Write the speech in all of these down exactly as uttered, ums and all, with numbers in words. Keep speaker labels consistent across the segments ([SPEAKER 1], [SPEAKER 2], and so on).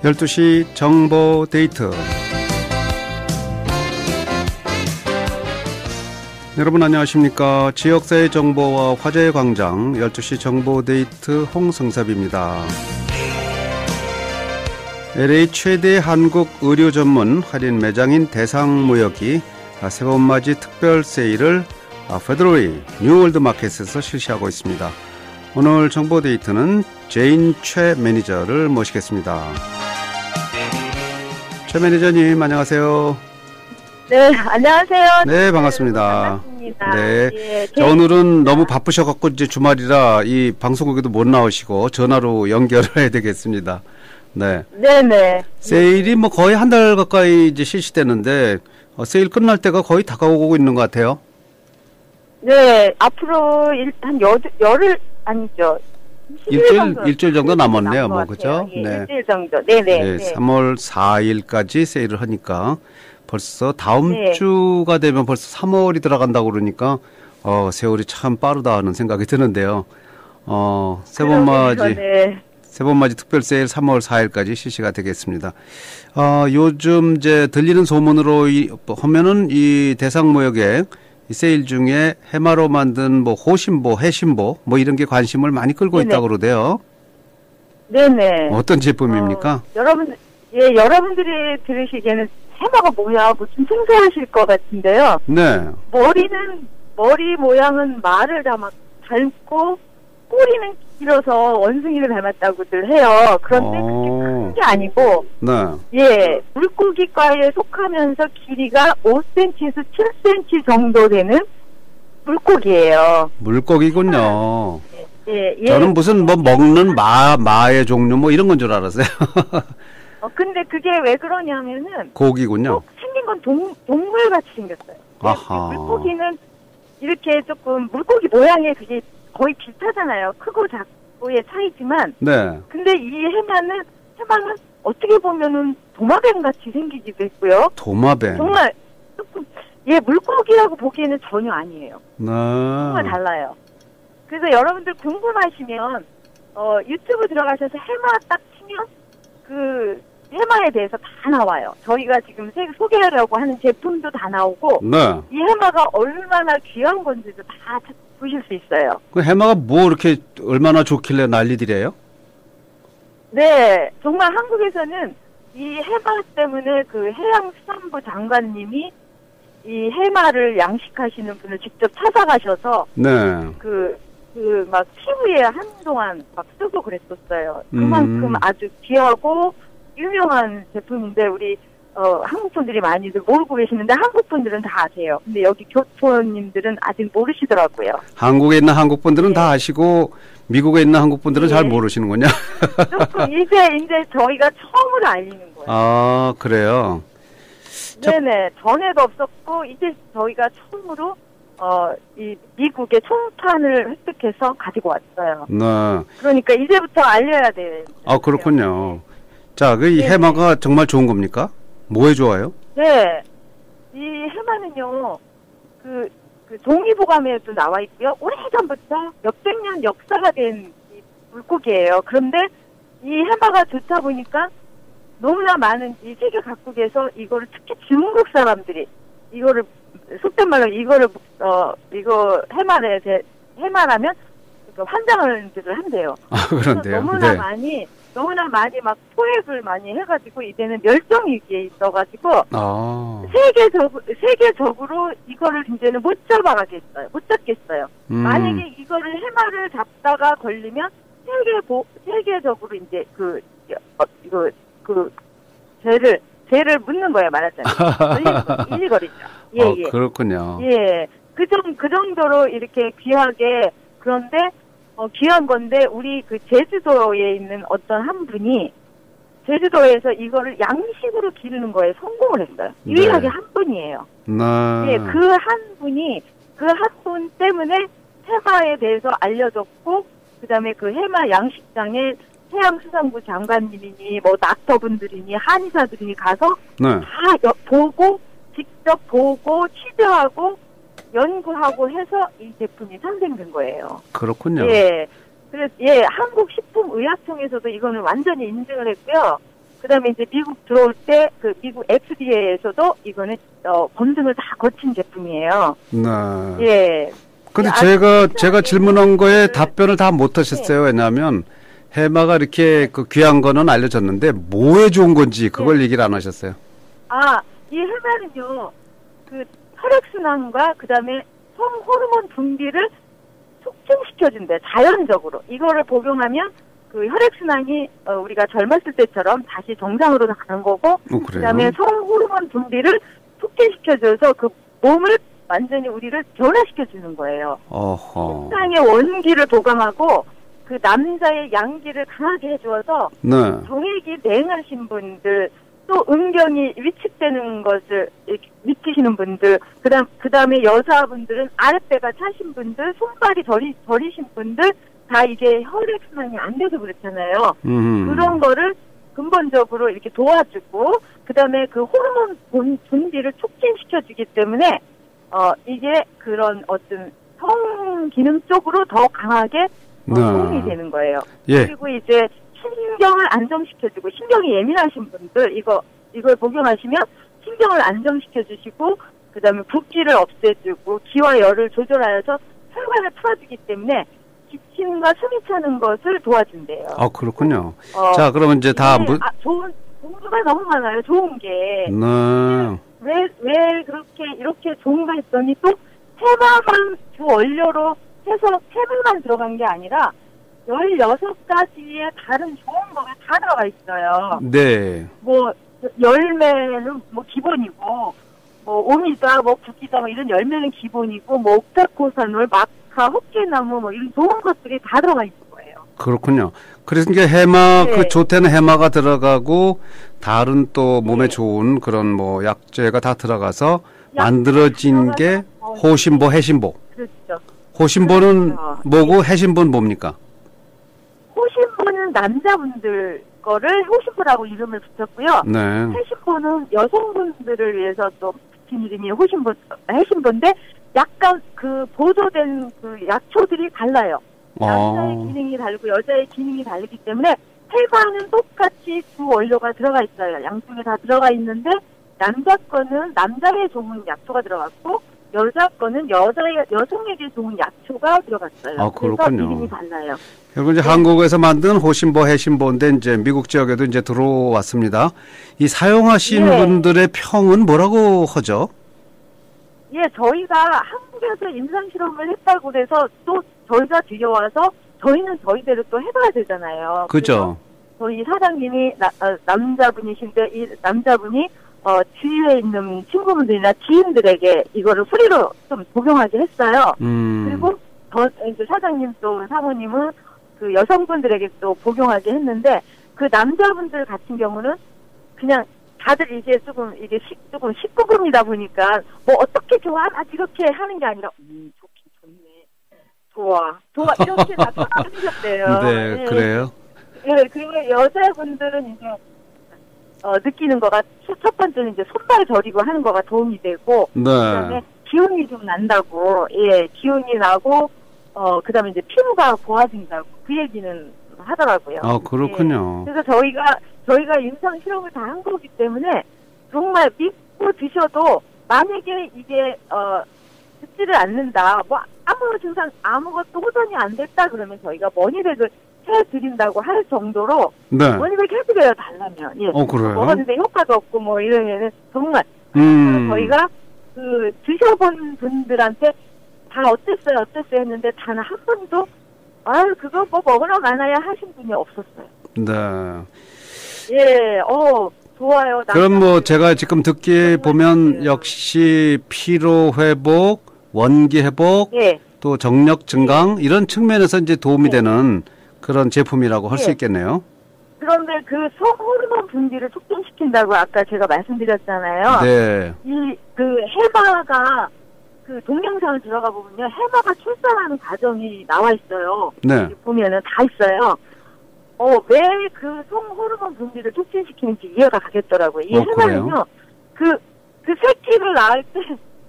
[SPEAKER 1] 열두 시 정보 데이트. 여러분 안녕하십니까. 지역사회 정보와 화제의 광장 열두 시 정보 데이트 홍승섭입니다. 엘에이 최대 한국 의류 전문 할인 매장인 대상무역이 새봄맞이 특별 세일을 페드로이 뉴월드 마켓에서 실시하고 있습니다. 오늘 정보 데이트는 제인 최 매니저를 모시겠습니다. 최 매니저님 안녕하세요.
[SPEAKER 2] 네, 안녕하세요.
[SPEAKER 1] 네, 반갑습니다.
[SPEAKER 2] 반갑습니다.
[SPEAKER 1] 네.
[SPEAKER 2] 예,
[SPEAKER 1] 자, 오늘은 너무 바쁘셔갖고 이제 주말이라 이 방송국에도 못 나오시고 전화로 연결을 해야 되겠습니다. 네.
[SPEAKER 2] 네네.
[SPEAKER 1] 세일이 뭐 거의 한 달 가까이 이제 실시되는데 어, 세일 끝날 때가 거의 다가오고 있는 것 같아요.
[SPEAKER 2] 네, 앞으로 일, 한 여, 열흘 아니죠.
[SPEAKER 1] 일주일,
[SPEAKER 2] 정도,
[SPEAKER 1] 일주일 정도 남았네요, 뭐,
[SPEAKER 2] 남은
[SPEAKER 1] 그죠?
[SPEAKER 2] 예,
[SPEAKER 1] 네.
[SPEAKER 2] 일주일 정도. 네네.
[SPEAKER 1] 네,
[SPEAKER 2] 네.
[SPEAKER 1] 삼월 사일까지 세일을 하니까 벌써 다음
[SPEAKER 2] 네.
[SPEAKER 1] 주가 되면 벌써 삼월이 들어간다고 그러니까 어, 세월이 참 빠르다 하는 생각이 드는데요. 어, 새봄맞이,
[SPEAKER 2] 네.
[SPEAKER 1] 새봄맞이 특별 세일 삼월 사일까지 실시가 되겠습니다. 어, 요즘 이제 들리는 소문으로 이, 하면은 이 대상무역에 이 세일 중에 해마로 만든 뭐 호신보, 해신보 뭐 이런 게 관심을 많이 끌고
[SPEAKER 2] 네네.
[SPEAKER 1] 있다고 그러대요.
[SPEAKER 2] 네네.
[SPEAKER 1] 어떤 제품입니까?
[SPEAKER 2] 어, 여러분, 예, 여러분들이 들으시기에는 해마가 뭐야, 뭐 좀 생소하실 것 같은데요.
[SPEAKER 1] 네.
[SPEAKER 2] 머리는, 머리 모양은 말을 닮았, 닮고, 꼬리는 길어서 원숭이를 닮았다고들 해요. 그런데 그게 큰 게 아니고,
[SPEAKER 1] 네.
[SPEAKER 2] 예, 물고기과에 속하면서 길이가 오 센티미터에서 칠 센티미터 정도 되는 물고기예요.
[SPEAKER 1] 물고기군요.
[SPEAKER 2] 예, 예.
[SPEAKER 1] 저는 무슨 뭐 먹는 마, 마의 종류 뭐 이런 건 줄 알았어요.
[SPEAKER 2] 어, 근데 그게 왜 그러냐면은,
[SPEAKER 1] 고기군요.
[SPEAKER 2] 꼭 생긴 건 동, 동물같이 생겼어요.
[SPEAKER 1] 아하.
[SPEAKER 2] 물고기는 이렇게 조금, 물고기 모양이 그게 거의 비슷하잖아요. 크고 작고의 차이지만,
[SPEAKER 1] 네.
[SPEAKER 2] 근데 이 해마는, 해마는 어떻게 보면은 도마뱀 같이 생기기도 했고요.
[SPEAKER 1] 도마뱀.
[SPEAKER 2] 정말 조금 예 물고기라고 보기에는 전혀 아니에요.
[SPEAKER 1] 네.
[SPEAKER 2] 정말 달라요. 그래서 여러분들 궁금하시면 어 유튜브 들어가셔서 해마 딱 치면 그 해마에 대해서 다 나와요. 저희가 지금 소개하려고 하는 제품도 다 나오고
[SPEAKER 1] 네.
[SPEAKER 2] 이 해마가 얼마나 귀한 건지도 다 보실 수 있어요.
[SPEAKER 1] 그 해마가 뭐 이렇게 얼마나 좋길래 난리들이에요?
[SPEAKER 2] 네, 정말 한국에서는 이 해마 때문에 그 해양수산부 장관님이 이 해마를 양식하시는 분을 직접 찾아가셔서
[SPEAKER 1] 네.
[SPEAKER 2] 그, 그 막 피부에 한동안 막 쓰고 그랬었어요. 그만큼
[SPEAKER 1] 음.
[SPEAKER 2] 아주 귀하고 유명한 제품인데 우리 어, 한국 분들이 많이들 모르고 계시는데 한국 분들은 다 아세요. 근데 여기 교포님들은 아직 모르시더라고요.
[SPEAKER 1] 한국에 있는 한국 분들은
[SPEAKER 2] 네.
[SPEAKER 1] 다 아시고 미국에 있는 한국 분들은
[SPEAKER 2] 네.
[SPEAKER 1] 잘 모르시는군요.
[SPEAKER 2] 조금 이제 이제 저희가 처음으로 알리는 거예요.
[SPEAKER 1] 아, 그래요.
[SPEAKER 2] 네네. 전에도 없었고 이제 저희가 처음으로 어, 이 미국의 총판을 획득해서 가지고 왔어요.
[SPEAKER 1] 네.
[SPEAKER 2] 그러니까 이제부터 알려야 돼요.
[SPEAKER 1] 아, 그렇군요. 자, 그 이
[SPEAKER 2] 네네.
[SPEAKER 1] 해마가 정말 좋은 겁니까? 뭐에 좋아요?
[SPEAKER 2] 네. 이 해마는요. 그, 그 종이보감에도 나와 있고요. 오래전부터 몇백 년 역사가 된 이 물고기예요. 그런데 이 해마가 좋다 보니까 너무나 많은 이 세계 각국에서 이거를 특히 중국 사람들이 이거를 속된 말로 이거를 어 이거 해마에 대 해마라면 환장을 한대요.
[SPEAKER 1] 아, 그런데요.
[SPEAKER 2] 너무나
[SPEAKER 1] 네.
[SPEAKER 2] 많이 너무나 많이 막 포획을 많이 해가지고 이제는 멸종 위기에 있어가지고
[SPEAKER 1] 아.
[SPEAKER 2] 세계적 세계적으로 이거를 이제는 못 잡아가겠어요. 못 잡겠어요.
[SPEAKER 1] 음.
[SPEAKER 2] 만약에 이거를 해마를 잡다가 걸리면 세계 보 세계적으로 이제 그 어, 이거 그 죄를 죄를 묻는 거예요. 말하자면 일거리죠. 예,
[SPEAKER 1] 어,
[SPEAKER 2] 예.
[SPEAKER 1] 그렇군요.
[SPEAKER 2] 예. 그, 정, 그 정도로 이렇게 귀하게, 그런데, 어, 귀한 건데, 우리 그 제주도에 있는 어떤 한 분이, 제주도에서 이거를 양식으로 기르는 거에 성공을 했어요.
[SPEAKER 1] 네.
[SPEAKER 2] 유일하게 한 분이에요.
[SPEAKER 1] 네.
[SPEAKER 2] 예, 그 한 분이, 그 한 분 때문에 해마에 대해서 알려졌고, 그 다음에 그 해마 양식장에 해양수산부 장관님이니, 뭐, 닥터분들이니, 한의사들이니 가서
[SPEAKER 1] 네.
[SPEAKER 2] 다 여, 보고, 직접 보고 취재하고 연구하고 해서 이 제품이 탄생된 거예요.
[SPEAKER 1] 그렇군요.
[SPEAKER 2] 예. 그래서 예, 한국식품의약청에서도 이거는 완전히 인증을 했고요. 그다음에 이제 미국 들어올 때 그 미국 에프디에이에서도 이거는 어, 검증을 다 거친 제품이에요.
[SPEAKER 1] 네.
[SPEAKER 2] 예.
[SPEAKER 1] 근데
[SPEAKER 2] 예,
[SPEAKER 1] 제가 제가 질문한 거에
[SPEAKER 2] 그,
[SPEAKER 1] 답변을 다 못 하셨어요. 왜냐하면 해마가 이렇게 그 귀한 거는 알려졌는데 뭐에 좋은 건지 그걸
[SPEAKER 2] 네.
[SPEAKER 1] 얘기를 안 하셨어요.
[SPEAKER 2] 아, 이 해마는요. 그 혈액순환과 그다음에 성호르몬 분비를 촉진시켜준대. 자연적으로. 이거를 복용하면 그 혈액순환이 어, 우리가 젊었을 때처럼 다시 정상으로 가는 거고
[SPEAKER 1] 어,
[SPEAKER 2] 그다음에 성호르몬 분비를 촉진시켜줘서 그 몸을 완전히 우리를 변화시켜주는 거예요.
[SPEAKER 1] 어허.
[SPEAKER 2] 신장의 원기를 보강하고 그 남자의 양기를 강하게 해주어서
[SPEAKER 1] 네.
[SPEAKER 2] 정액이 냉하신 분들 또 음경이 위축되는 것을 이렇게 느끼시는 분들 그다음 그다음에 여자분들은 아랫배가 차신 분들 손발이 저리 저리신 분들 다 이게 혈액순환이 안 돼서 그렇잖아요.
[SPEAKER 1] 음.
[SPEAKER 2] 그런 거를 근본적으로 이렇게 도와주고 그다음에 그 호르몬 분- 분비를 촉진시켜주기 때문에 어 이게 그런 어떤 성 기능 쪽으로 더 강하게 어,
[SPEAKER 1] 네.
[SPEAKER 2] 도움이 되는 거예요.
[SPEAKER 1] 예.
[SPEAKER 2] 그리고 이제 신경을 안정시켜주고 신경이 예민하신 분들 이거 이걸 복용하시면 신경을 안정시켜주시고 그다음에 붓기를 없애주고 기와 열을 조절하여서 혈관을 풀어주기 때문에 기침과 숨이 차는 것을 도와준대요.
[SPEAKER 1] 아, 그렇군요.
[SPEAKER 2] 어,
[SPEAKER 1] 자, 그러면 이제 다
[SPEAKER 2] 이게,
[SPEAKER 1] 무,
[SPEAKER 2] 아, 좋은 종류가 너무 많아요. 좋은 게.
[SPEAKER 1] 네.
[SPEAKER 2] 왜, 왜 그렇게, 이렇게 좋은가 했더니 또 해마만 주 원료로 해서 해마만 들어간 게 아니라 열여섯 가지의 다른 좋은 거가 다 들어가 있어요.
[SPEAKER 1] 네.
[SPEAKER 2] 뭐, 열매는 뭐 기본이고, 뭐, 오미자, 뭐, 구기자, 뭐 이런 열매는 기본이고, 뭐, 옥타코사놀, 마카, 헛개나무, 뭐 이런 좋은 것들이 다 들어가 있는 거예요.
[SPEAKER 1] 그렇군요. 그래서 이게 해마,
[SPEAKER 2] 네.
[SPEAKER 1] 그 좋대는 해마가 들어가고, 다른 또 몸에
[SPEAKER 2] 네.
[SPEAKER 1] 좋은 그런 뭐 약재가 다 들어가서
[SPEAKER 2] 약-
[SPEAKER 1] 만들어진 게
[SPEAKER 2] 들어가서
[SPEAKER 1] 호신보, 해신보.
[SPEAKER 2] 그렇죠.
[SPEAKER 1] 호신보는
[SPEAKER 2] 그렇죠.
[SPEAKER 1] 뭐고 해신보는 뭡니까?
[SPEAKER 2] 호신보는 남자분들 거를 호신보라고 이름을 붙였고요.
[SPEAKER 1] 네.
[SPEAKER 2] 해신보는 여성분들을 위해서 또 붙인 이름이 호신보, 해신보인데 약간 그 보조된 그 약초들이 달라요. 남자의
[SPEAKER 1] 어.
[SPEAKER 2] 기능이 다르고 여자의 기능이 다르기 때문에 해마는 똑같이 주 원료가 들어가 있어요. 양쪽에 다 들어가 있는데 남자 거는 남자의 좋은 약초가 들어갔고 여자 거는 여자의 여성에게 좋은 약초가 들어갔어요.
[SPEAKER 1] 아,
[SPEAKER 2] 그래서
[SPEAKER 1] 그렇군요.
[SPEAKER 2] 이름이 달라요.
[SPEAKER 1] 결국 이제 한국에서 만든 호신보, 해신보인데 이제 미국 지역에도 이제 들어왔습니다. 이 사용하신
[SPEAKER 2] 네.
[SPEAKER 1] 분들의 평은 뭐라고 하죠?
[SPEAKER 2] 예, 저희가 한국에서 임상 실험을 했다고 그래서 또 저희가 들여와서 저희는 저희대로 또 해봐야 되잖아요.
[SPEAKER 1] 그죠?
[SPEAKER 2] 그래서 저희 사장님이 나, 어, 남자분이신데 이 남자분이 어, 주위에 있는 친구분들이나 지인들에게 이거를 프리로 좀 복용하게 했어요.
[SPEAKER 1] 음.
[SPEAKER 2] 그리고 저 이제 사장님 또 사모님은 그 여성분들에게 또 복용하게 했는데 그 남자분들 같은 경우는 그냥 다들 이게 조금 이게 시, 조금 십구 금이다 보니까 뭐 어떻게 좋아? 아 이렇게 하는 게 아니라 음 좋긴 좋네. 좋아. 좋아. 이렇게 다 하셨대요.
[SPEAKER 1] 네,
[SPEAKER 2] 예.
[SPEAKER 1] 그래요.
[SPEAKER 2] 예, 그리고 여자분들은 이제 어, 느끼는 거가 첫, 첫 번째는 이제 손발 저리고 하는 거가 도움이 되고 그다음에
[SPEAKER 1] 네.
[SPEAKER 2] 기운이 좀 난다고. 예, 기운이 나고 어 그다음에 이제 피부가 고와진다고 그 얘기는 하더라고요.
[SPEAKER 1] 아, 그렇군요.
[SPEAKER 2] 예. 그래서 저희가 저희가 임상 실험을 다 한 거기 때문에 정말 믿고 드셔도 만약에 이게 어 듣지를 않는다, 뭐 아무 증상 아무것도 호전이 안 됐다 그러면 저희가 머니백을 해드린다고 할 정도로
[SPEAKER 1] 네.
[SPEAKER 2] 머니백 해드려요 달라면. 예.
[SPEAKER 1] 어, 그래요?
[SPEAKER 2] 먹었는데 효과도 없고 뭐 이러면은 정말
[SPEAKER 1] 음.
[SPEAKER 2] 저희가 그 드셔본 분들한테 다 어땠어요 어땠어요 했는데 단 한 번도 아유 그거 뭐 먹으러 가나야 하신 분이 없었어요.
[SPEAKER 1] 네.
[SPEAKER 2] 예, 어 좋아요.
[SPEAKER 1] 그럼 뭐
[SPEAKER 2] 남자분들.
[SPEAKER 1] 제가 지금 듣기에 보면 역시 피로 회복, 원기 회복,
[SPEAKER 2] 예,
[SPEAKER 1] 또 정력 증강 이런 측면에서 이제 도움이
[SPEAKER 2] 네.
[SPEAKER 1] 되는 그런 제품이라고 할 수
[SPEAKER 2] 네.
[SPEAKER 1] 있겠네요.
[SPEAKER 2] 그런데 그 성호르몬 분비를 촉진시킨다고 아까 제가 말씀드렸잖아요.
[SPEAKER 1] 네.
[SPEAKER 2] 이 그 해마가 그 동영상을 들어가 보면요, 해마가 출산하는 과정이 나와 있어요.
[SPEAKER 1] 네.
[SPEAKER 2] 여기 보면은 다 있어요. 어, 왜 그 성호르몬 분비를 촉진시키는지 이해가 가겠더라고요. 이
[SPEAKER 1] 어,
[SPEAKER 2] 해마는요,
[SPEAKER 1] 그래요?
[SPEAKER 2] 그, 그 새끼를 낳을 때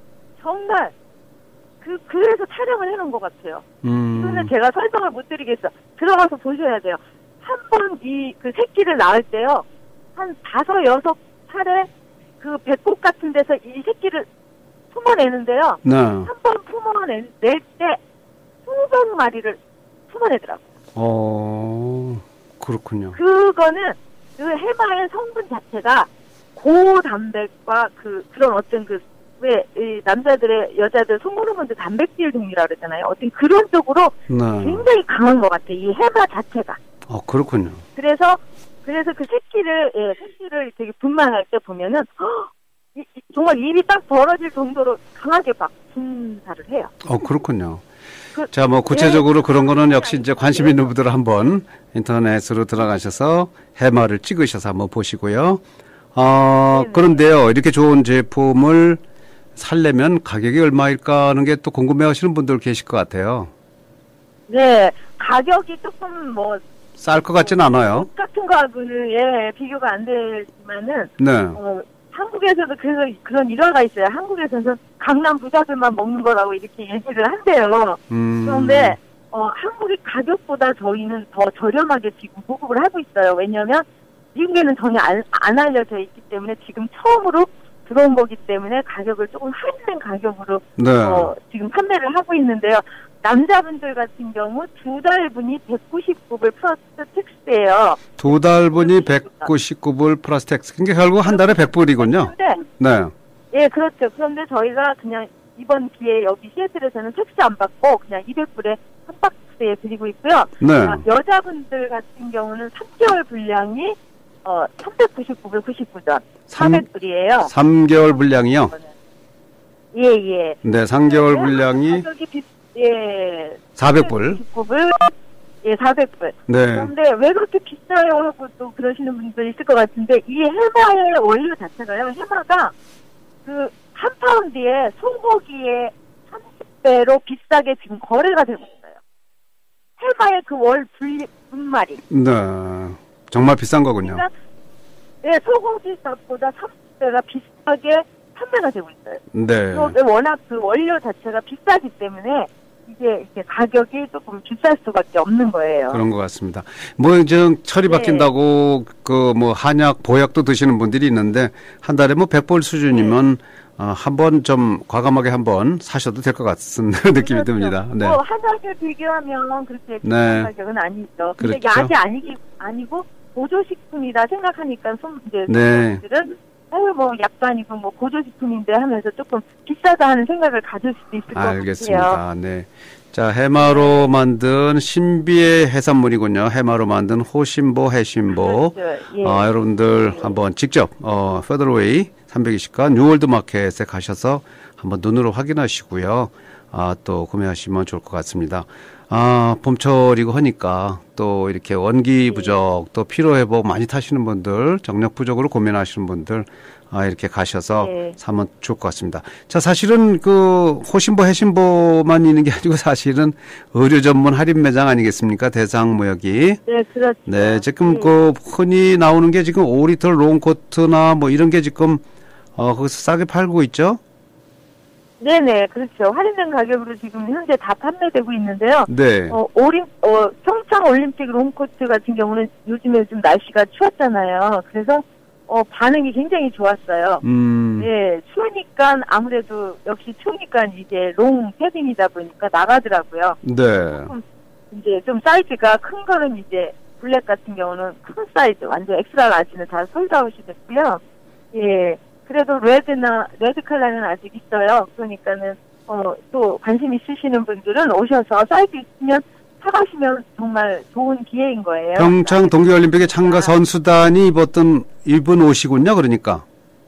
[SPEAKER 2] 정말 그, 그래서 촬영을 해놓은 것 같아요. 이거는
[SPEAKER 1] 음.
[SPEAKER 2] 제가 설명을 못 드리겠어. 들어가서 보셔야 돼요. 한 번 이 그 새끼를 낳을 때요, 한 다섯 여섯 차례 그 배꼽 같은 데서 이 새끼를 품어내는데요.
[SPEAKER 1] 네.
[SPEAKER 2] 한 번 품어낼 때 수백 마리를 품어내더라고요.
[SPEAKER 1] 어, 그렇군요.
[SPEAKER 2] 그거는 그 해마의 성분 자체가 고단백과 그 그런 어떤 그 왜 이 남자들의 여자들 성호르몬들 단백질 동이라 그러잖아요. 어떤 그런 쪽으로
[SPEAKER 1] 네.
[SPEAKER 2] 굉장히 강한 것 같아. 이 해마 자체가.
[SPEAKER 1] 어, 그렇군요.
[SPEAKER 2] 그래서 그래서 그 새끼를 예, 새끼를 되게 분만할 때 보면은 허, 이, 이, 정말 입이 딱 벌어질 정도로 강하게 막 분사를 해요.
[SPEAKER 1] 어, 그렇군요.
[SPEAKER 2] 그,
[SPEAKER 1] 자, 뭐 구체적으로
[SPEAKER 2] 예,
[SPEAKER 1] 그런 거는 역시 이제 관심 있는 분들은 한번 인터넷으로 들어가셔서 해마를 찍으셔서 한번 보시고요. 어,
[SPEAKER 2] 네네.
[SPEAKER 1] 그런데요, 이렇게 좋은 제품을 살려면 가격이 얼마일까 하는 게 또 궁금해 하시는 분들 계실 것 같아요.
[SPEAKER 2] 네, 가격이 조금 뭐
[SPEAKER 1] 쌀 것 같지는 않아요.
[SPEAKER 2] 옷 같은 거하고는 예 비교가 안 되지만은
[SPEAKER 1] 네.
[SPEAKER 2] 어, 한국에서도 그래서 그런 일화가 있어요. 한국에서는 강남 부자들만 먹는 거라고 이렇게 얘기를 한대요.
[SPEAKER 1] 음.
[SPEAKER 2] 그런데 어, 한국의 가격보다 저희는 더 저렴하게 지금 보급을 하고 있어요. 왜냐하면 미국에는 전혀 안, 안 알려져 있기 때문에 지금 처음으로 들어온 거기 때문에 가격을 조금 할인된 가격으로
[SPEAKER 1] 네.
[SPEAKER 2] 어, 지금 판매를 하고 있는데요. 남자분들 같은 경우 두 달분이 백구십구 불 플러스 텍스예요.
[SPEAKER 1] 두 달분이 백구십구 불 플러스 텍스. 그러니까 결국 한 달에 백 불이군요.
[SPEAKER 2] 그런데
[SPEAKER 1] 네.
[SPEAKER 2] 예, 그렇죠. 그런데 저희가 그냥 이번 기회에 여기 시애틀에서는 텍스 안 받고 그냥 이백 불에 한 박스에 드리고 있고요.
[SPEAKER 1] 네.
[SPEAKER 2] 아, 여자분들 같은 경우는 삼 개월 분량이 어, 삼백구십구 불 구십구 전. 사백 불이에요.
[SPEAKER 1] 삼 개월 분량이요?
[SPEAKER 2] 예, 예.
[SPEAKER 1] 네, 삼 개월 분량이
[SPEAKER 2] 가격이 비, 예.
[SPEAKER 1] 사백 불.
[SPEAKER 2] 구십구 불. 예, 사백 불.
[SPEAKER 1] 네.
[SPEAKER 2] 그런데 왜 그렇게 비싸요? 하고 또 그러시는 분들 있을 것 같은데, 이 해마의 원료 자체가요, 해마가 그 한 파운드에 소고기의 삼십 배로 비싸게 지금 거래가 되고 있어요. 해마의 그 월 분말이.
[SPEAKER 1] 네. 정말 비싼 거군요.
[SPEAKER 2] 그러니까, 예, 소고기 값보다 삼십 배가 비싸게 판매가 되고 있어요.
[SPEAKER 1] 네.
[SPEAKER 2] 그리고 워낙 그 원료 자체가 비싸기 때문에 이게 이렇게 가격이 조금 비쌀 수밖에 없는 거예요.
[SPEAKER 1] 그런 것 같습니다. 뭐 이제 철이
[SPEAKER 2] 네.
[SPEAKER 1] 바뀐다고 그 뭐 한약, 보약도 드시는 분들이 있는데 한 달에 뭐 백 불 수준이면
[SPEAKER 2] 네.
[SPEAKER 1] 어, 한번 좀 과감하게 한번 사셔도 될 것 같은 느낌이
[SPEAKER 2] 그렇죠.
[SPEAKER 1] 듭니다. 네.
[SPEAKER 2] 뭐 한약에 비교하면 그렇게 비싼
[SPEAKER 1] 네.
[SPEAKER 2] 가격은 아니죠. 근데
[SPEAKER 1] 그렇죠.
[SPEAKER 2] 약이 아니기 아니고 보조식품이다 생각하니까 손 이제
[SPEAKER 1] 네.
[SPEAKER 2] 사람들은 아유 뭐 약도 아니고 뭐 보조식품인데 하면서 조금 비싸다 하는 생각을 가질 수도 있을 것 같아요.
[SPEAKER 1] 알겠습니다. 네. 자, 해마로 만든 신비의 해산물이군요. 해마로 만든 호신보, 해신보.
[SPEAKER 2] 그렇죠. 예.
[SPEAKER 1] 아, 여러분들 한번 직접 어, 페더웨이 삼백이십가 뉴월드 마켓에 가셔서 한번 눈으로 확인하시고요. 아, 또 구매하시면 좋을 것 같습니다. 아, 봄철이고 하니까 또 이렇게 원기 부족, 또 피로 회복 많이 타시는 분들, 정력 부족으로 고민하시는 분들, 아, 이렇게 가셔서
[SPEAKER 2] 네.
[SPEAKER 1] 사면 좋을 것 같습니다. 자, 사실은 그 호신보, 해신보만 있는 게 아니고 사실은 의류 전문 할인 매장 아니겠습니까? 대상무역이.
[SPEAKER 2] 네, 그렇죠.
[SPEAKER 1] 네, 지금
[SPEAKER 2] 예.
[SPEAKER 1] 그 흔히 나오는 게 지금 오 리터 롱코트나 뭐 이런 게 지금 어, 거기서 싸게 팔고 있죠?
[SPEAKER 2] 네네, 그렇죠. 할인된 가격으로 지금 현재 다 판매되고 있는데요.
[SPEAKER 1] 네.
[SPEAKER 2] 어, 올림, 어, 평창 올림픽 롱코트 같은 경우는 요즘에 좀 날씨가 추웠잖아요. 그래서, 어, 반응이 굉장히 좋았어요.
[SPEAKER 1] 음.
[SPEAKER 2] 예, 추우니까 아무래도 역시 추우니까 이제 롱 패딩이다 보니까 나가더라고요.
[SPEAKER 1] 네.
[SPEAKER 2] 이제 좀 사이즈가 큰 거는 이제 블랙 같은 경우는 큰 사이즈, 완전 엑스라 라지는 다 솔드아웃이 됐고요. 예. 그래도 레드나 레드 컬러는 아직 있어요. 그러니까는 어, 또 관심 있으시는 분들은 오셔서 사이즈 있으면 사가시면 정말 좋은 기회인 거예요.
[SPEAKER 1] 평창 동계올림픽에 참가 선수단이 입었던 입은 옷이군요. 그러니까.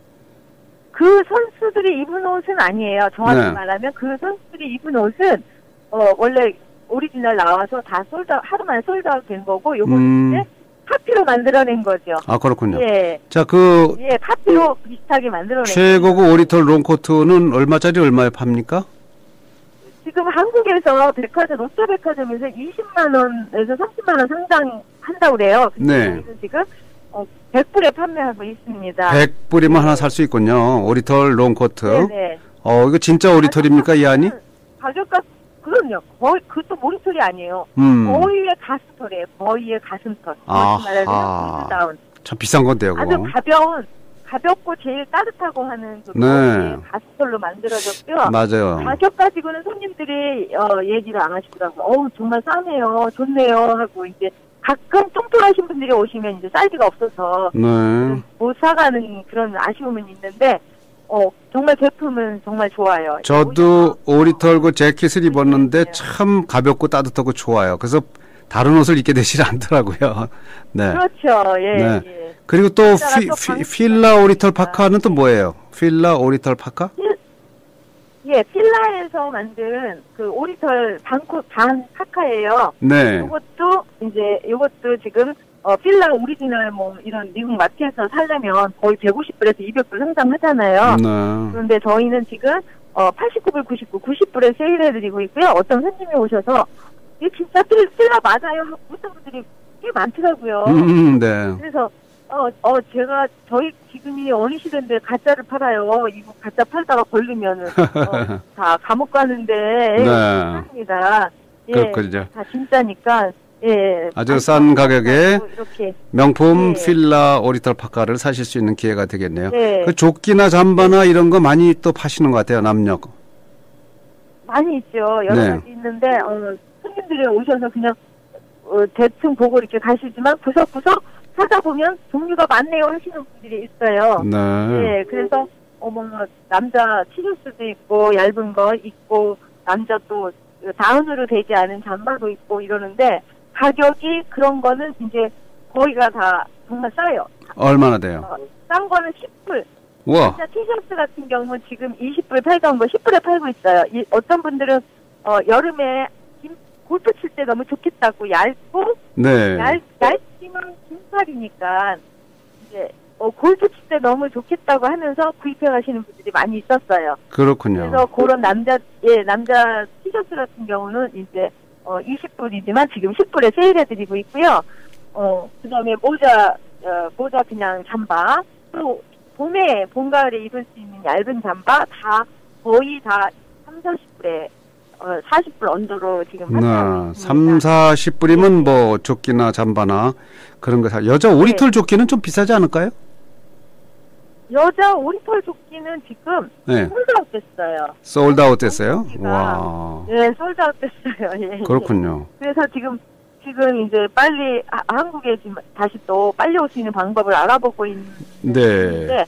[SPEAKER 2] 그 선수들이 입은 옷은 아니에요. 정확히
[SPEAKER 1] 네.
[SPEAKER 2] 말하면 그 선수들이 입은 옷은 어, 원래 오리지널 나와서 다 솔드 하루 만에 솔드아웃 된 거고 요거는
[SPEAKER 1] 음.
[SPEAKER 2] 이제 카피로 만들어낸 거죠.
[SPEAKER 1] 아, 그렇군요.
[SPEAKER 2] 예.
[SPEAKER 1] 자, 그
[SPEAKER 2] 예, 카피로 비슷하게 만들어낸
[SPEAKER 1] 최고급 오 리터 롱코트는 얼마짜리 얼마에 팝니까?
[SPEAKER 2] 지금 한국에서 백화점, 롯데백화점에서 이십만 원에서 삼십만 원 상당 한다고 그래요.
[SPEAKER 1] 네.
[SPEAKER 2] 저희는 지금 어, 백 불에 판매하고 있습니다.
[SPEAKER 1] 백 불이면 하나 살 수 있군요. 오 리터 롱코트.
[SPEAKER 2] 네네.
[SPEAKER 1] 어, 이거 진짜 오 리터입니까, 이 안이?
[SPEAKER 2] 가격가, 그럼요. 거의, 그것도 모니터이 아니에요.
[SPEAKER 1] 음.
[SPEAKER 2] 거의의 가슴털이에요. 거의의 가슴털.
[SPEAKER 1] 아하.
[SPEAKER 2] 그렇게 말하면 폴드다운.
[SPEAKER 1] 참 비싼 건데요,
[SPEAKER 2] 아주
[SPEAKER 1] 그거.
[SPEAKER 2] 가벼운, 가볍고 제일 따뜻하고 하는 그
[SPEAKER 1] 네.
[SPEAKER 2] 가스불로 만들어졌고요.
[SPEAKER 1] 맞아요.
[SPEAKER 2] 가격 가지고는 손님들이 어, 얘기를 안 하시더라고요. 어우, 정말 싸네요. 좋네요. 하고 이제 가끔 뚱뚱하신 분들이 오시면 이제 사이즈가 없어서
[SPEAKER 1] 네.
[SPEAKER 2] 못 사가는 그런 아쉬움은 있는데 어, 정말 제품은 정말 좋아요.
[SPEAKER 1] 저도 오리 털고 재킷을 입었는데
[SPEAKER 2] 네.
[SPEAKER 1] 참 가볍고 따뜻하고 좋아요. 그래서 다른 옷을 입게 되질 않더라고요. 네.
[SPEAKER 2] 그렇죠. 예.
[SPEAKER 1] 네.
[SPEAKER 2] 예.
[SPEAKER 1] 그리고 또
[SPEAKER 2] 진짜가
[SPEAKER 1] 피,
[SPEAKER 2] 또
[SPEAKER 1] 피,
[SPEAKER 2] 방식이
[SPEAKER 1] 필라 오리털
[SPEAKER 2] 있으니까.
[SPEAKER 1] 파카는 또 뭐예요? 필라 오리털 파카?
[SPEAKER 2] 예, 필라에서 만든 그 오리털 단코 단 파카예요.
[SPEAKER 1] 네.
[SPEAKER 2] 이것도 이제 이것도 지금 어 필라 오리지널 뭐 이런 미국 마트에서 살려면 거의 백오십 불에서 이백 불 상당하잖아요.
[SPEAKER 1] 네.
[SPEAKER 2] 그런데 저희는 지금 어 팔십구 불, 구십구, 구십 불에 세일해드리고 있고요. 어떤 손님이 오셔서 이게 진짜 필, 필라 맞아요 하고 묻는 분들이 꽤 많더라고요.
[SPEAKER 1] 음, 네.
[SPEAKER 2] 그래서 어, 어, 제가, 저희 지금이 어느 시대인데 가짜를 팔아요. 이거 가짜 팔다가 걸리면은, 어, 다 감옥 가는데,
[SPEAKER 1] 네.
[SPEAKER 2] 합니다. 예.
[SPEAKER 1] 그렇군요.
[SPEAKER 2] 다 진짜니까, 예.
[SPEAKER 1] 아주 싼 가격에
[SPEAKER 2] 이렇게.
[SPEAKER 1] 명품
[SPEAKER 2] 네.
[SPEAKER 1] 필라 오리털 파카를 사실 수 있는 기회가 되겠네요.
[SPEAKER 2] 네.
[SPEAKER 1] 그 조끼나 잠바나 이런 거 많이 또 파시는 것 같아요, 남녀.
[SPEAKER 2] 많이 있죠. 여러
[SPEAKER 1] 네.
[SPEAKER 2] 가지 있는데, 어, 손님들이 오셔서 그냥, 어, 대충 보고 이렇게 가시지만, 구석구석 찾아보면 종류가 많네요 하시는 분들이 있어요.
[SPEAKER 1] 네.
[SPEAKER 2] 예, 그래서 어머 남자 티셔츠도 있고 얇은 거 있고 남자 또 다운으로 되지 않은 잠바도 있고 이러는데 가격이 그런 거는 이제 거의가 다 정말 싸요.
[SPEAKER 1] 얼마나 돼요?
[SPEAKER 2] 어, 싼 거는 십 불.
[SPEAKER 1] 우와.
[SPEAKER 2] 남자 티셔츠 같은 경우는 지금 이십 불 팔던 거 십 불에 팔고 있어요. 이, 어떤 분들은 어, 여름에 긴, 골프 칠 때 너무 좋겠다고 얇고
[SPEAKER 1] 네.
[SPEAKER 2] 얇, 얇지만 긴팔이니까 이제 어, 골프 칠 때 너무 좋겠다고 하면서 구입해 가시는 분들이 많이 있었어요.
[SPEAKER 1] 그렇군요.
[SPEAKER 2] 그래서 그런 남자 예 남자 티셔츠 같은 경우는 이제 어, 이십 불이지만 지금 십 불에 세일해드리고 있고요. 어 그다음에 모자 어, 모자 그냥 잠바 또 봄에 봄 가을에 입을 수 있는 얇은 잠바 다 거의 다 삼, 사십 불에 어, 사십 불 언더로 지금 판매하고
[SPEAKER 1] 네.
[SPEAKER 2] 있습니다.
[SPEAKER 1] 삼, 사십 불이면 뭐 조끼나 잠바나 그런 거 사. 여자 오리털 조끼는 좀 비싸지 않을까요?
[SPEAKER 2] 여자 오리털 조끼는 지금
[SPEAKER 1] 네.
[SPEAKER 2] 솔드아웃 됐어요.
[SPEAKER 1] 솔드아웃 됐어요?
[SPEAKER 2] 조끼가.
[SPEAKER 1] 와.
[SPEAKER 2] 네, 솔드아웃 됐어요. 예.
[SPEAKER 1] 그렇군요.
[SPEAKER 2] 그래서 지금 지금 이제 빨리 아, 한국에 지금 다시 또 빨리 올 수 있는 방법을 알아보고 있는데
[SPEAKER 1] 네.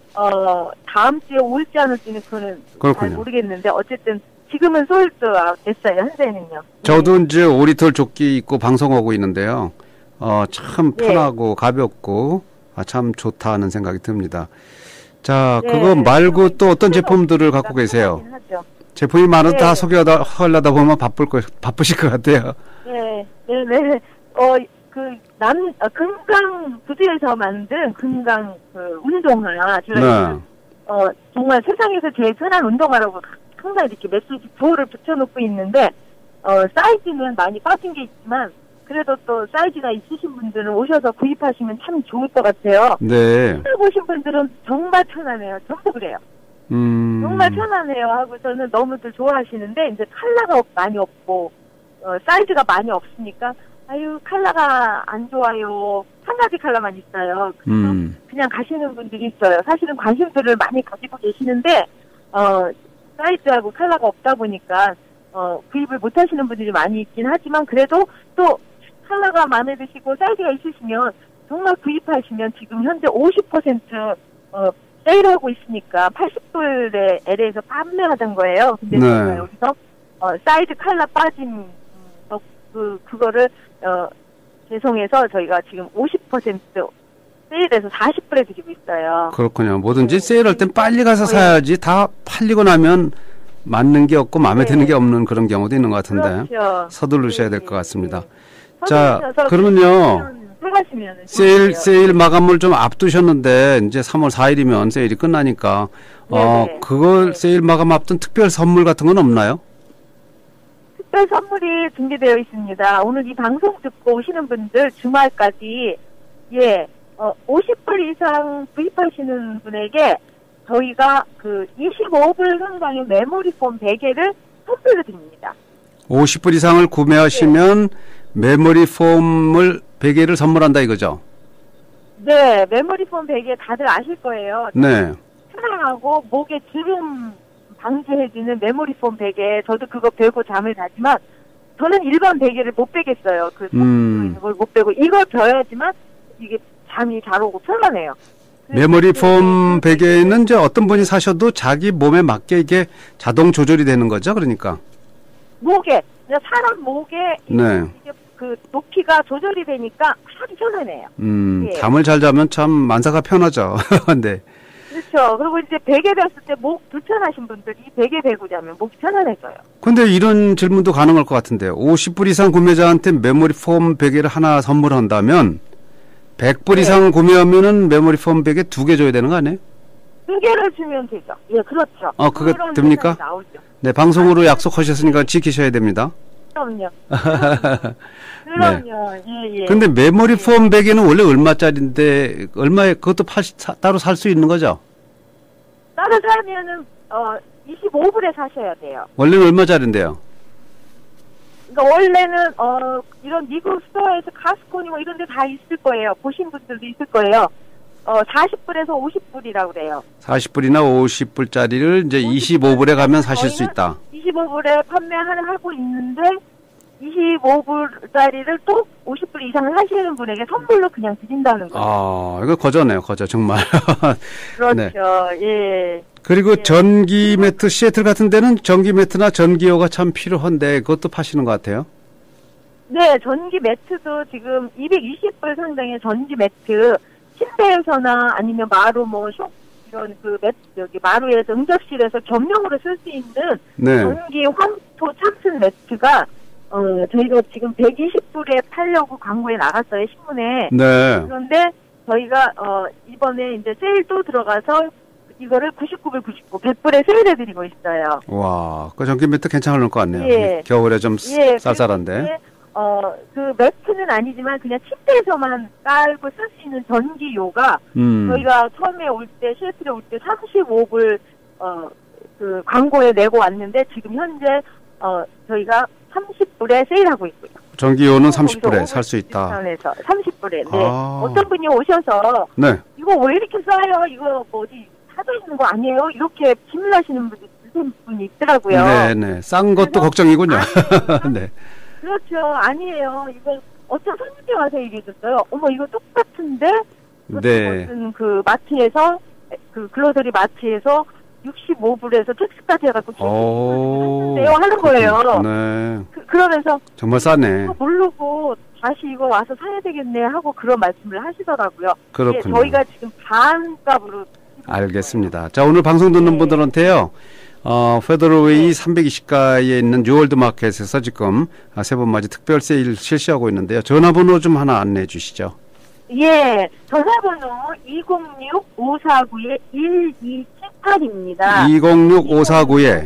[SPEAKER 2] 어 다음 주에 올지 안 올지는 그거는
[SPEAKER 1] 그렇군요.
[SPEAKER 2] 잘 모르겠는데 어쨌든 지금은 솔드아웃 됐어요. 현재는요.
[SPEAKER 1] 저도 이제 오리털 조끼 입고 방송하고 있는데요. 어, 참
[SPEAKER 2] 네.
[SPEAKER 1] 편하고 가볍고 아, 참 좋다 하는 생각이 듭니다. 자,
[SPEAKER 2] 네.
[SPEAKER 1] 그거 말고 또 어떤 제품들을 갖고 계세요?
[SPEAKER 2] 편하긴 하죠.
[SPEAKER 1] 제품이 많아서
[SPEAKER 2] 네.
[SPEAKER 1] 다 소개하다 하려다 보면 바쁠 거 바쁘실 것 같아요.
[SPEAKER 2] 네, 네, 네. 어, 그, 남, 어, 금강 부두에서 만든 금강 그 운동화. 제가
[SPEAKER 1] 네.
[SPEAKER 2] 어, 정말 세상에서 제일 편한 운동화라고 항상 이렇게 메시지 부호를 붙여놓고 있는데, 어, 사이즈는 많이 빠진 게 있지만, 그래도 또 사이즈가 있으신 분들은 오셔서 구입하시면 참 좋을 것 같아요.
[SPEAKER 1] 네.
[SPEAKER 2] 처음 보신 분들은 정말 편하네요. 저도 그래요.
[SPEAKER 1] 음.
[SPEAKER 2] 정말 편하네요 하고 저는 너무들 좋아하시는데, 이제 컬러가 없- 많이 없고, 어, 사이즈가 많이 없으니까, 아유, 컬러가 안 좋아요. 한 가지 컬러만 있어요. 그래서
[SPEAKER 1] 음.
[SPEAKER 2] 그냥 가시는 분들이 있어요. 사실은 관심들을 많이 가지고 계시는데, 어, 사이즈하고 컬러가 없다 보니까, 어, 구입을 못 하시는 분들이 많이 있긴 하지만, 그래도 또 컬러가 마음에 드시고 사이즈가 있으시면, 정말 구입하시면 지금 현재 오십 퍼센트, 어, 세일하고 있으니까 팔십 불에 엘에이에서 판매하던 거예요. 근데
[SPEAKER 1] 네.
[SPEAKER 2] 제가 여기서, 어, 사이즈 컬러 빠진, 음, 어, 그, 그거를, 어, 죄송해서 저희가 지금 오십 퍼센트 세일해서 사십 불에 드리고 있어요.
[SPEAKER 1] 그렇군요. 뭐든지 세일할 땐 빨리 가서 사야지 다 팔리고 나면 맞는 게 없고 마음에
[SPEAKER 2] 네.
[SPEAKER 1] 드는 게 없는 그런 경우도 있는 것 같은데
[SPEAKER 2] 그렇죠.
[SPEAKER 1] 서두르셔야 될
[SPEAKER 2] 네,
[SPEAKER 1] 것 같습니다.
[SPEAKER 2] 네.
[SPEAKER 1] 자,
[SPEAKER 2] 서두르셔서
[SPEAKER 1] 그러면요.
[SPEAKER 2] 사가시면
[SPEAKER 1] 세일 세일 마감을 좀 앞두셨는데 이제 삼월 사일이면 세일이 끝나니까 어
[SPEAKER 2] 네네.
[SPEAKER 1] 그걸
[SPEAKER 2] 네.
[SPEAKER 1] 세일 마감 앞둔 특별 선물 같은 건 없나요?
[SPEAKER 2] 특별 선물이 준비되어 있습니다. 오늘 이 방송 듣고 오시는 분들 주말까지 예, 어, 오십 불 이상 구입하시는 분에게 저희가 그 이십오 불 상당의 메모리 폼 베개를 선물로 드립니다.
[SPEAKER 1] 오십 불 이상을 구매하시면 메모리 폼을 베개를 선물한다 이거죠.
[SPEAKER 2] 네, 메모리 폼 베개 다들 아실 거예요.
[SPEAKER 1] 네.
[SPEAKER 2] 편안하고 목에 주름 방지해주는 메모리 폼 베개. 저도 그거 베고 잠을 자지만 저는 일반 베개를 못 베겠어요. 그
[SPEAKER 1] 음.
[SPEAKER 2] 있는 걸 못 베고 이걸 벼야지만 이게 잠이 잘 오고 편안해요.
[SPEAKER 1] 메모리 폼 베개는 이제 어떤 분이 사셔도 자기 몸에 맞게 이게 자동 조절이 되는 거죠, 그러니까.
[SPEAKER 2] 목에 사람 목에
[SPEAKER 1] 네.
[SPEAKER 2] 이게 그 높이가 조절이 되니까 아주 편안해요.
[SPEAKER 1] 음,
[SPEAKER 2] 예.
[SPEAKER 1] 잠을 잘 자면 참 만사가 편하죠. 네.
[SPEAKER 2] 그렇죠. 그리고 이제 베개 벨을 때 목 불편하신 분들이 베개 베고 자면 목이 편안해져요.
[SPEAKER 1] 근데 이런 질문도 가능할 것 같은데요. 오십 불 이상 구매자한테 메모리 폼 베개를 하나 선물한다면 백 불
[SPEAKER 2] 네.
[SPEAKER 1] 이상 구매하면은 메모리 폼 베개 두 개 줘야 되는 거 아니에요?
[SPEAKER 2] 두 개를 주면 되죠. 예, 그렇죠.
[SPEAKER 1] 어, 그거
[SPEAKER 2] 그런
[SPEAKER 1] 됩니까?
[SPEAKER 2] 세상이 나오죠.
[SPEAKER 1] 네, 방송으로 약속하셨으니까 지키셔야 됩니다.
[SPEAKER 2] 그럼요.
[SPEAKER 1] 네.
[SPEAKER 2] 그럼요. 예, 예.
[SPEAKER 1] 근데 메모리 폼 베개는 원래 얼마짜리인데 얼마에 그것도 팔, 사, 따로 살 수 있는 거죠?
[SPEAKER 2] 따로 사면은 어 이십오 불에 사셔야 돼요.
[SPEAKER 1] 원래는 얼마짜리인데요?
[SPEAKER 2] 그러니까 원래는 어 이런 미국 스토어에서 카스코니 뭐 이런 데 다 있을 거예요. 보신 분들도 있을 거예요. 어 사십 불에서 오십 불이라고 그래요.
[SPEAKER 1] 사십 불이나 오십 불짜리를 이제 이십오 불에 가면 사실 수 있다.
[SPEAKER 2] 이십오 불에 판매하는 하고 있는데 이십오 불짜리를 또 오십 불 이상 사시는 분에게 선물로 그냥 드린다는 거예요.
[SPEAKER 1] 아, 이거 거저네요, 거저 정말.
[SPEAKER 2] 그렇죠.
[SPEAKER 1] 네.
[SPEAKER 2] 예.
[SPEAKER 1] 그리고
[SPEAKER 2] 예.
[SPEAKER 1] 전기 매트, 시애틀 같은 데는 전기 매트나 전기요가 참 필요한데 그것도 파시는 것 같아요.
[SPEAKER 2] 네, 전기 매트도 지금 이백이십 불 상당의 전기 매트 침대에서나 아니면 마루 뭐 쇼, 이런 그 매트 여기 마루에서 응접실에서 겸용으로 쓸 수 있는
[SPEAKER 1] 네.
[SPEAKER 2] 전기 황토 참슨 매트가 어 저희가 지금 백이십 불에 팔려고 광고에 나갔어요, 신문에.
[SPEAKER 1] 네.
[SPEAKER 2] 그런데 저희가 어 이번에 이제 세일도 들어가서 이거를 구십구 불 구십구, 백 불에 세일해드리고 있어요.
[SPEAKER 1] 와, 그 전기 매트 괜찮을 것 같네요.
[SPEAKER 2] 예.
[SPEAKER 1] 겨울에 좀
[SPEAKER 2] 예,
[SPEAKER 1] 쌀쌀한데.
[SPEAKER 2] 어, 그 매트는 아니지만 그냥 침대에서만 깔고 쓸 수 있는 전기요가
[SPEAKER 1] 음.
[SPEAKER 2] 저희가 처음에 올 때, 시애틀에 올 때 삼십오 불, 어, 그 광고에 내고 왔는데 지금 현재, 어, 저희가 삼십 불에 세일하고 있고요.
[SPEAKER 1] 전기요는 삼십 불에 살 수 있다.
[SPEAKER 2] 에서 삼십 불에. 네.
[SPEAKER 1] 아.
[SPEAKER 2] 어떤 분이 오셔서
[SPEAKER 1] 네.
[SPEAKER 2] 이거 왜 이렇게 싸요? 이거 뭐 어디 사져 있는 거 아니에요? 이렇게 질문하시는 분이, 분이 있더라고요.
[SPEAKER 1] 네네. 싼 것도
[SPEAKER 2] 그래서
[SPEAKER 1] 걱정이군요. 네.
[SPEAKER 2] 그렇죠. 아니에요. 이거 어떤 손님이 와서 얘기해줬어요. 어머 이거 똑같은데
[SPEAKER 1] 네.
[SPEAKER 2] 무슨 그 마트에서 그 글로더리 마트에서 육십오 불에서 택스까지 해갖고
[SPEAKER 1] 오.
[SPEAKER 2] 샀는데요 하는 거예요.
[SPEAKER 1] 네.
[SPEAKER 2] 그, 그러면서
[SPEAKER 1] 정말 싸네.
[SPEAKER 2] 이거 모르고 다시 이거 와서 사야 되겠네 하고 그런 말씀을 하시더라고요.
[SPEAKER 1] 그렇군요.
[SPEAKER 2] 예, 저희가 지금 반값으로
[SPEAKER 1] 알겠습니다. 자, 오늘 방송 듣는
[SPEAKER 2] 네.
[SPEAKER 1] 분들한테요. 어, 페더러웨이 삼백이십 가에 있는 뉴월드 마켓에서 지금 세 번 맞이 특별 세일 실시하고 있는데요. 전화번호 좀 하나 안내해 주시죠.
[SPEAKER 2] 예, 전화번호 이공육 오사구 일이칠팔입니다.
[SPEAKER 1] 이공육 오사구에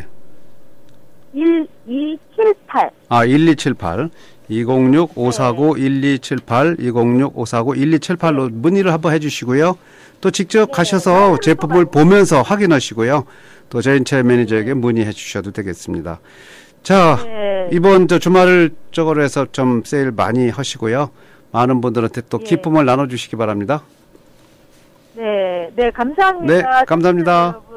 [SPEAKER 2] 일이칠팔.
[SPEAKER 1] 아, 일이칠팔. 이공육 오사구 일이칠팔, 이공육 오사구 일이칠팔로 문의를 한번 해주시고요. 또 직접
[SPEAKER 2] 네,
[SPEAKER 1] 가셔서 제품을 보면서 확인하시고요. 또 저인체 매니저에게 문의해 주셔도 되겠습니다. 자,
[SPEAKER 2] 네.
[SPEAKER 1] 이번 저 주말을 저거로 해서 좀 세일 많이 하시고요. 많은 분들한테 또
[SPEAKER 2] 예.
[SPEAKER 1] 기쁨을 나눠주시기 바랍니다.
[SPEAKER 2] 네, 네, 감사합니다.
[SPEAKER 1] 네, 감사합니다.
[SPEAKER 2] 여러분.